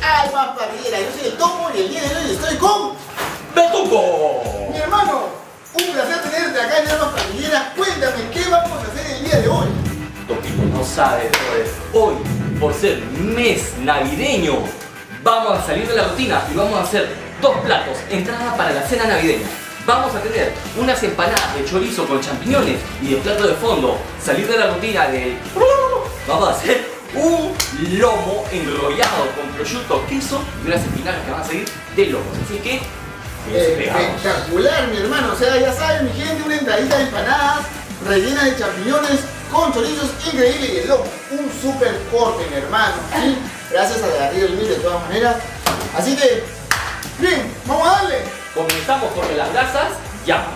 Almas Parrillera. Yo soy el Topo y el día de hoy estoy con ¡Betuco! mi hermano. Un placer tenerte acá en Almas Parrillera. Cuéntame, ¿qué vamos a hacer el día de hoy? Topito no sabe, pues hoy, por ser mes navideño, vamos a salir de la rutina y vamos a hacer dos platos, entrada para la cena navideña. Vamos a tener unas empanadas de chorizo con champiñones y de plato de fondo, salir de la rutina de... Vamos a hacer un lomo enrollado con prosciutto, queso y unas espinacas que van a salir de lomos. Así que... Espectacular, mi hermano. O sea, ya saben, mi gente, una entradita de empanadas rellena de champiñones con chorizos increíble y el lomo. Un super corte, mi hermano. ¿Sí? Gracias a la Real Meat de todas maneras. Así que, bien, vamos a darle. Comenzamos porque las brasas llaman.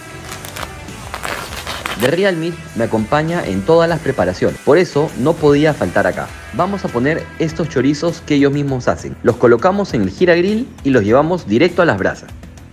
The Real Meat me acompaña en todas las preparaciones, por eso no podía faltar acá. Vamos a poner estos chorizos que ellos mismos hacen. Los colocamos en el giragrill y los llevamos directo a las brasas.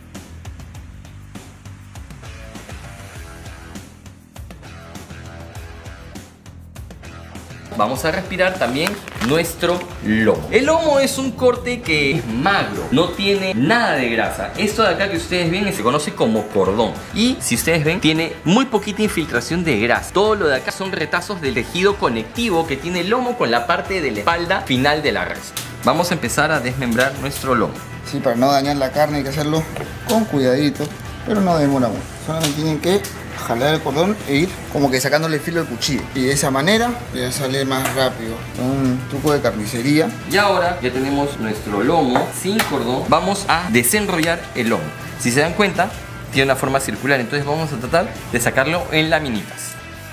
Vamos a respirar también nuestro lomo. El lomo es un corte que es magro, no tiene nada de grasa. Esto de acá que ustedes ven se conoce como cordón. Y si ustedes ven, tiene muy poquita infiltración de grasa. Todo lo de acá son retazos del tejido conectivo que tiene el lomo con la parte de la espalda final de la res. Vamos a empezar a desmembrar nuestro lomo. Sí, para no dañar la carne hay que hacerlo con cuidadito, pero no demora mucho. Solamente tienen que jalar el cordón e ir como que sacándole el filo del cuchillo. Y de esa manera ya sale más rápido. Un truco de carnicería. Y ahora ya tenemos nuestro lomo sin cordón. Vamos a desenrollar el lomo. Si se dan cuenta, tiene una forma circular. Entonces vamos a tratar de sacarlo en laminitas.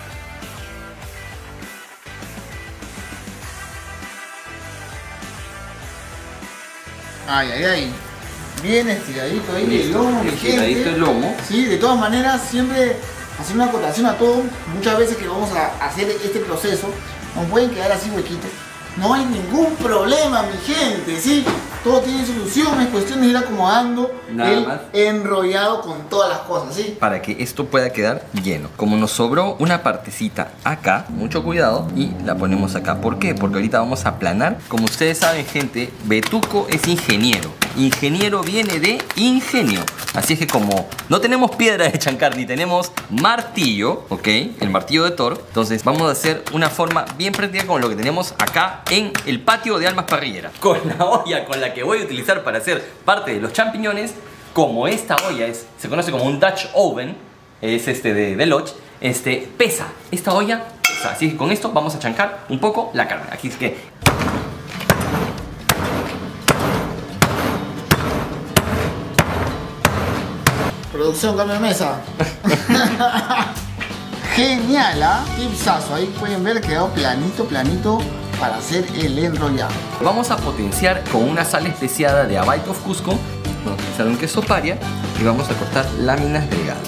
Ay, ay, ay. Bien estiradito ahí el lomo, mi Estiradito gente. el lomo. Sí, de todas maneras, siempre hacer una acotación a todo. Muchas veces que vamos a hacer este proceso, nos pueden quedar así huequitos. No hay ningún problema, mi gente, ¿sí? Todo tiene solución, es cuestión de ir acomodando el enrollado con todas las cosas, ¿sí? Para que esto pueda quedar lleno. Como nos sobró una partecita acá, mucho cuidado, y la ponemos acá. ¿Por qué? Porque ahorita vamos a aplanar. Como ustedes saben, gente, Betuco es ingeniero. Ingeniero viene de ingenio. Así es que como no tenemos piedra de chancar ni tenemos martillo, ¿ok? El martillo de Thor. Entonces vamos a hacer una forma bien práctica con lo que tenemos acá en el patio de Almas Parrillera. Con la olla con la que voy a utilizar para hacer parte de los champiñones, como esta olla se conoce como un Dutch oven, es de Lodge, pesa. Esta olla pesa. Así que con esto vamos a chancar un poco la carne. Aquí es que... Producción, cambio de mesa. Genial, ¿ah? Tipsazo. Ahí pueden ver, quedó planito, planito para hacer el enrollado. Vamos a potenciar con una sal especiada de Abite of Cusco. Vamos a utilizar un queso paria y vamos a cortar láminas delgadas.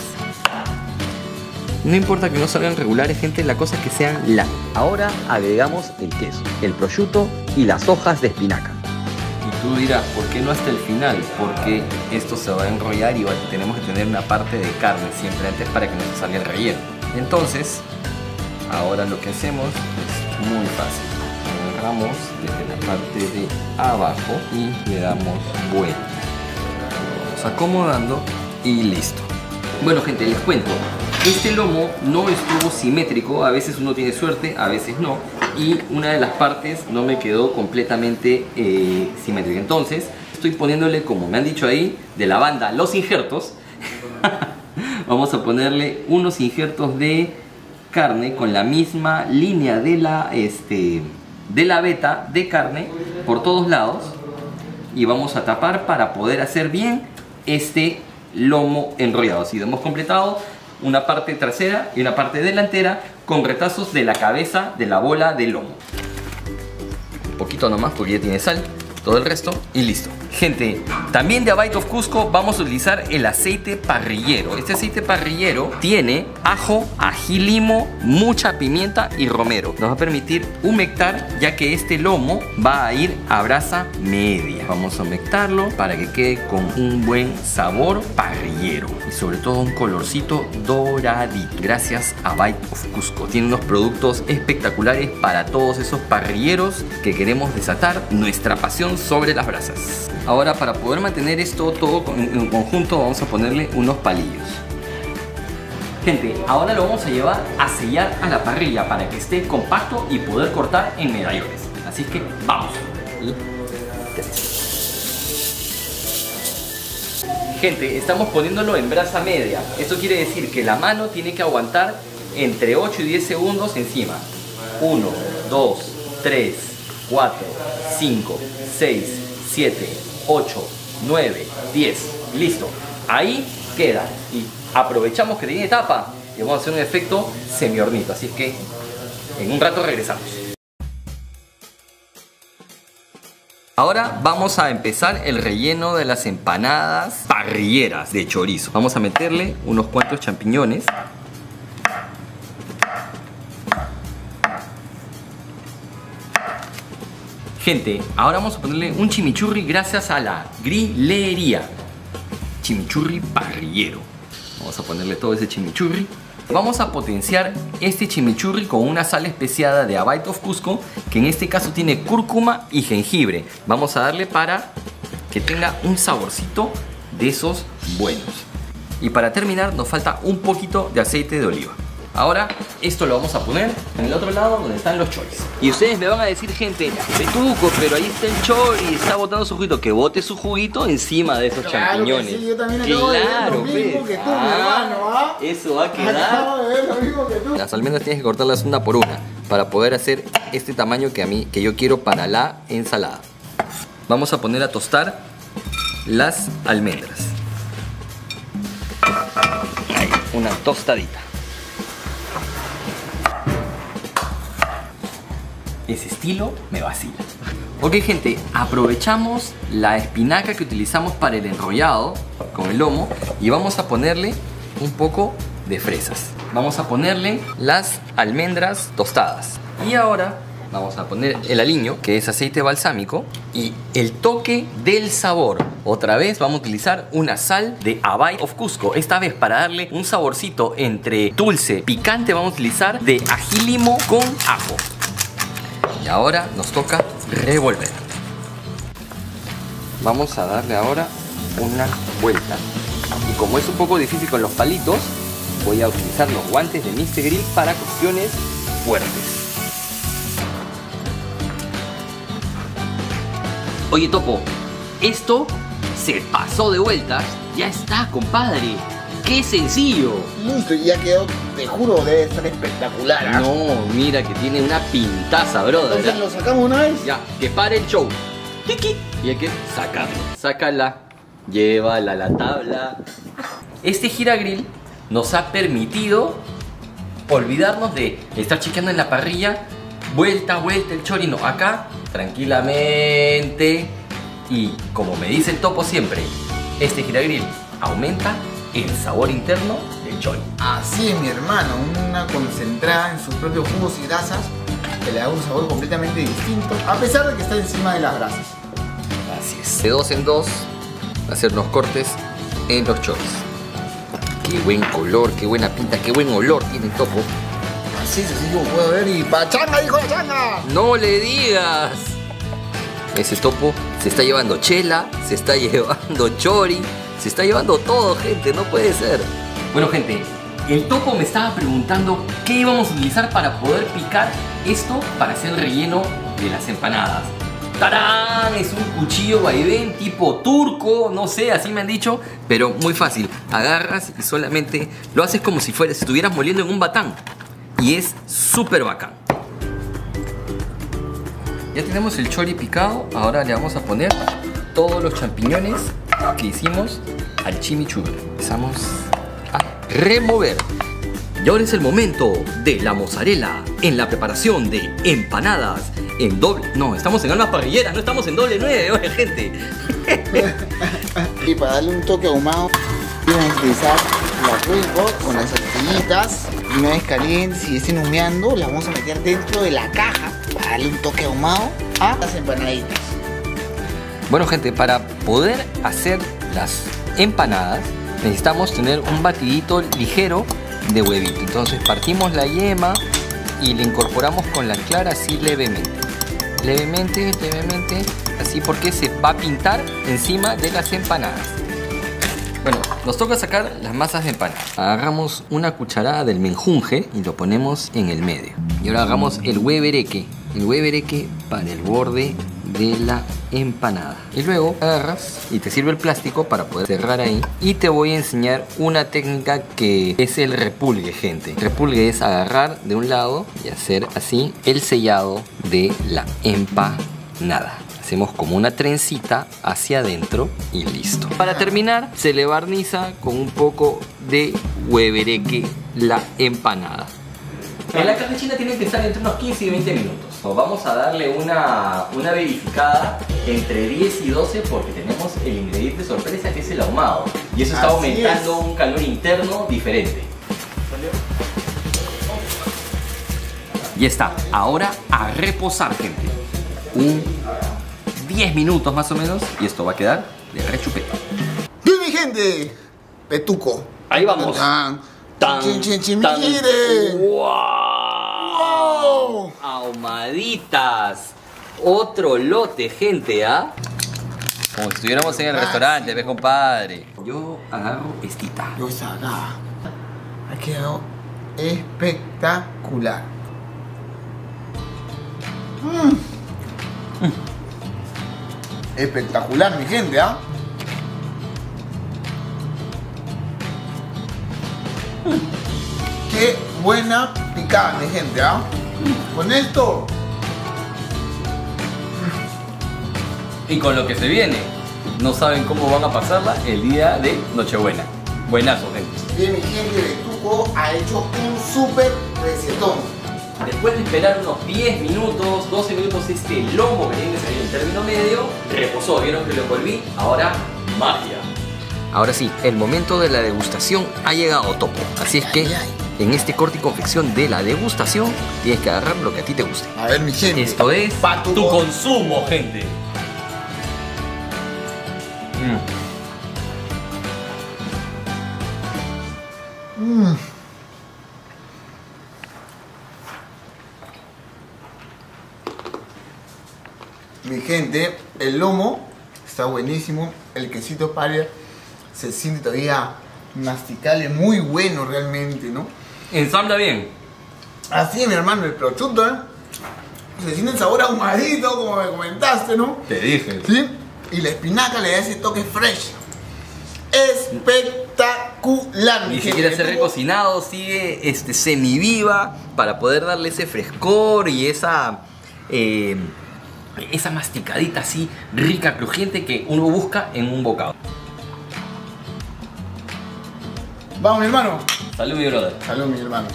No importa que no salgan regulares, gente, la cosa es que sean láminas. Ahora agregamos el queso, el prosciutto y las hojas de espinaca. Y tú dirás, ¿por qué no hasta el final? Porque esto se va a enrollar y tenemos que tener una parte de carne siempre antes para que no se salga el relleno. Entonces, ahora lo que hacemos es muy fácil. Agarramos desde la parte de abajo y le damos vuelta. Lo vamos acomodando y listo. Bueno, gente, les cuento. Este lomo no estuvo simétrico, a veces uno tiene suerte, a veces no. Y una de las partes no me quedó completamente simétrica. Entonces, estoy poniéndole, como me han dicho ahí, de la banda Los Injertos. Vamos a ponerle unos injertos de carne con la misma línea de la veta de carne por todos lados. Y vamos a tapar para poder hacer bien este lomo enrollado. Así hemos completado una parte trasera y una parte delantera con retazos de la cabeza de la bola de lomo. Un poquito nomás porque ya tiene sal, todo el resto y listo. Gente, también de A Bite of Cusco vamos a utilizar el aceite parrillero. Este aceite parrillero tiene ajo, ají limo, mucha pimienta y romero. Nos va a permitir humectar, ya que este lomo va a ir a brasa media. Vamos a humectarlo para que quede con un buen sabor parrillero y sobre todo un colorcito doradito. Gracias a Bite of Cusco. Tiene unos productos espectaculares para todos esos parrilleros que queremos desatar nuestra pasión sobre las brasas. Ahora, para poder mantener esto todo en conjunto, vamos a ponerle unos palillos. Gente, ahora lo vamos a llevar a sellar a la parrilla para que esté compacto y poder cortar en medallones. Así que vamos. Gente, estamos poniéndolo en brasa media. Esto quiere decir que la mano tiene que aguantar entre 8 y 10 segundos encima. 1, 2, 3, 4, 5, 6, 7, 8, 9, 10. Listo. Ahí queda. Y aprovechamos que tiene tapa y vamos a hacer un efecto semi-hornito. Así que en un rato regresamos. Ahora vamos a empezar el relleno de las empanadas parrilleras de chorizo. Vamos a meterle unos cuantos champiñones. Gente, ahora vamos a ponerle un chimichurri gracias a la grilería. Chimichurri parrillero. Vamos a ponerle todo ese chimichurri. Vamos a potenciar este chimichurri con una sal especiada de A Bite of Cusco, que en este caso tiene cúrcuma y jengibre. Vamos a darle para que tenga un saborcito de esos buenos. Y para terminar nos falta un poquito de aceite de oliva. Ahora esto lo vamos a poner en el otro lado donde están los choris. Y ustedes me van a decir, gente, Betuco, pero ahí está el chori, está botando su juguito. Que bote su juguito encima de esos champiñones. Que sí, yo también acabo de ver lo mismo que tú, mi hermano, ¿ah? Eso va a quedar. Acabo de ver lo mismo que tú. Las almendras tienes que cortarlas una por una para poder hacer este tamaño que yo quiero para la ensalada. Vamos a poner a tostar las almendras. Ahí, una tostadita. Ese estilo me vacila. Ok, gente, aprovechamos la espinaca que utilizamos para el enrollado con el lomo y vamos a ponerle un poco de fresas. Vamos a ponerle las almendras tostadas. Y ahora vamos a poner el aliño, que es aceite balsámico, y el toque del sabor. Otra vez vamos a utilizar una sal de A Bite of Cusco. Esta vez, para darle un saborcito entre dulce, picante, vamos a utilizar de ají limo con ajo. Y ahora nos toca revolver. Vamos a darle ahora una vuelta. Y como es un poco difícil con los palitos, voy a utilizar los guantes de Mr. Grill para cocciones fuertes. Oye, Topo, esto se pasó de vueltas. Ya está, compadre. ¡Qué sencillo! Listo, y ya quedó, te juro, debe estar espectacular, ¿ah? No, mira que tiene una pintaza, brother. Entonces, ¿lo sacamos una vez? Ya, que pare el show. Tiki. Y hay que sacarlo. Sácala, llévala a la tabla. Este giragrill nos ha permitido olvidarnos de estar chequeando en la parrilla, vuelta, vuelta el chorino. Acá, tranquilamente. Y como me dice el Topo siempre, este giragrill aumenta el sabor interno del chori. Así es, mi hermano, una concentrada en sus propios jugos y grasas que le da un sabor completamente distinto, a pesar de que está encima de las grasas. Así es. De 2 en 2, hacer los cortes en los choris. Qué buen color, qué buena pinta, qué buen olor tiene el Topo. Así es, así como puedo ver. Y ¡pachanga, hijo de changa! ¡No le digas! Ese Topo se está llevando chela, se está llevando chori, se está llevando todo, gente, no puede ser. Bueno, gente, el Topo me estaba preguntando qué íbamos a utilizar para poder picar esto para hacer el relleno de las empanadas. ¡Tarán! Es un cuchillo vaivén tipo turco, no sé, así me han dicho, pero muy fácil. Agarras y solamente lo haces como si estuvieras moliendo en un batán. Y es súper bacán. Ya tenemos el chori picado, ahora le vamos a poner todos los champiñones que hicimos al chimichurri. Empezamos a remover. Y ahora es el momento de la mozzarella en la preparación de empanadas en doble... No, estamos en almas parrilleras, no estamos en doble 9, oye, gente. Y para darle un toque ahumado, vamos a utilizar la Quick con las tortillitas. Y una vez calientes y estén humeando, las vamos a meter dentro de la caja para darle un toque ahumado a las empanaditas. Bueno, gente, para poder hacer las empanadas necesitamos tener un batidito ligero de huevito. Entonces partimos la yema y le incorporamos con la clara así levemente, así, porque se va a pintar encima de las empanadas. Bueno, nos toca sacar las masas de empanadas. Agarramos una cucharada del menjunje y lo ponemos en el medio. Y ahora hagamos el huevereque para el borde de la empanada. Y luego agarras y te sirve el plástico para poder cerrar ahí. Y te voy a enseñar una técnica que es el repulgue, gente. El repulgue es agarrar de un lado y hacer así el sellado de la empanada. Hacemos como una trencita hacia adentro y listo. Para terminar, se le barniza con un poco de huevereque la empanada. En la carne china tiene que estar entre unos 15 y 20 minutos. Vamos a darle una verificada entre 10 y 12 porque tenemos el ingrediente sorpresa que es el ahumado. Y eso está aumentando un calor interno diferente. Y está. Ahora a reposar, gente. Un 10 minutos más o menos y esto va a quedar de rechupeta. Bien, mi gente, petuco. Ahí vamos. ¡Mire! ¡Wow! Ahumaditas. Otro lote, gente, ¿ah? Como si estuviéramos en el restaurante, ¿ves, compadre? Yo agarro estita. Yo saca. Ha quedado espectacular. Espectacular, mi gente, ¿ah? Qué buena picada, mi gente, ¿ah? Con esto. Y con lo que se viene, no saben cómo van a pasarla el día de Nochebuena. Buenazo, gente. Bien, mi gente, Betuco ha hecho un súper recetón. Después de esperar unos 10 minutos, 12 minutos, este lomo que tiene que salir en término medio reposó. ¿Vieron que lo envolví? Ahora, magia. Ahora sí, el momento de la degustación ha llegado, Topo. Así es que en este corte y confección de la degustación tienes que agarrar lo que a ti te guste. A ver, mi gente. Esto es tu consumo, gente. Mi gente, el lomo está buenísimo. El quesito paria se siente todavía masticable, muy bueno realmente, ¿no? Ensambla bien. Así, mi hermano, el prosciutto, ¿eh? Se siente el sabor ahumadito, como me comentaste, ¿no? Te dije. ¿Sí? Y la espinaca le da ese toque fresh. Espectacular, mi Ni gente. siquiera ser recocinado, sigue semiviva para poder darle ese frescor y esa masticadita así rica, crujiente que uno busca en un bocado. Vamos, mi hermano. Salud, mi brother. Salud, mi hermano.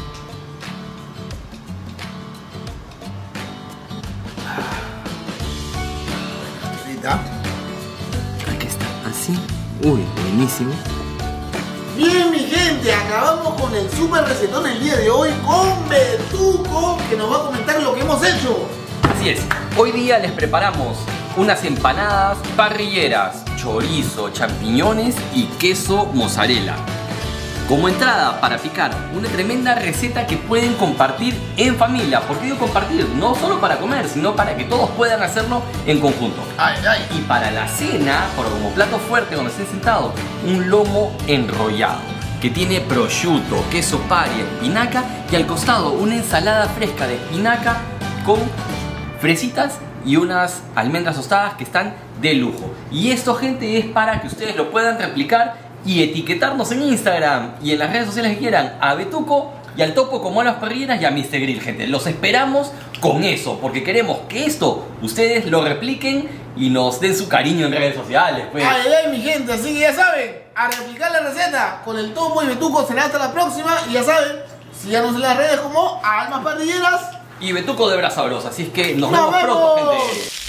Aquí está, así. Uy, buenísimo. Bien, mi gente, acabamos con el super recetón el día de hoy con Betuco, que nos va a comentar lo que hemos hecho. Así es, hoy día les preparamos unas empanadas parrilleras, chorizo, champiñones y queso mozzarella. Como entrada para picar, una tremenda receta que pueden compartir en familia. ¿Por qué digo compartir? No solo para comer, sino para que todos puedan hacerlo en conjunto. Ay, ay. Y para la cena, como plato fuerte donde estén sentados, un lomo enrollado que tiene prosciutto, queso paria, espinaca y al costado una ensalada fresca de espinaca con fresitas y unas almendras tostadas que están de lujo. Y esto, gente, es para que ustedes lo puedan replicar y etiquetarnos en Instagram y en las redes sociales que quieran a Betuco y al Topo como a las parrilleras y a Mr. Grill, gente. Los esperamos con eso, porque queremos que esto ustedes lo repliquen y nos den su cariño en redes sociales, pues. Ay, ay, mi gente, así que ya saben, a replicar la receta con el Topo y Betuco. Será hasta la próxima y ya saben, síganos en las redes como Almas Parrilleras Y Betuco de Brasa Brosa, así es que nos vemos pronto, gente.